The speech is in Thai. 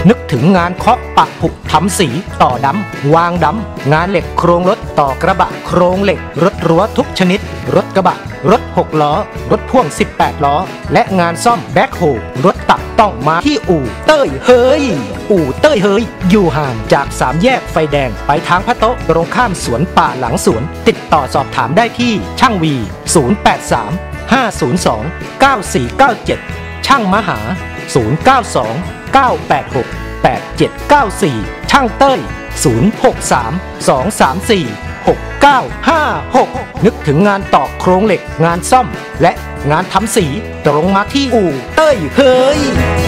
นึกถึงงานเคาะปะผุทำสีต่อดำวางดำงานเหล็กโครงรถต่อกระบะโครงเหล็กรถรั้วทุกชนิดรถกระบะรถ6ล้อรถพ่วง18ล้อและงานซ่อมแบ็คโฮรถตักต้องมาที่อู่เต้ยเฮยอู่เต้ยเฮยอยู่ห่างจาก3แยกไฟแดงไปทางพระโต๊ะตรงข้ามสวนป่าหลังสวนติดต่อสอบถามได้ที่ช่างวี083 502 9497ช่างมหา092 986 8794ช่างเต้ย063 234 6956นึกถึงงานตอกโครงเหล็กงานซ่อมและงานทำสีตรงมาที่อู่เต้ยเฮย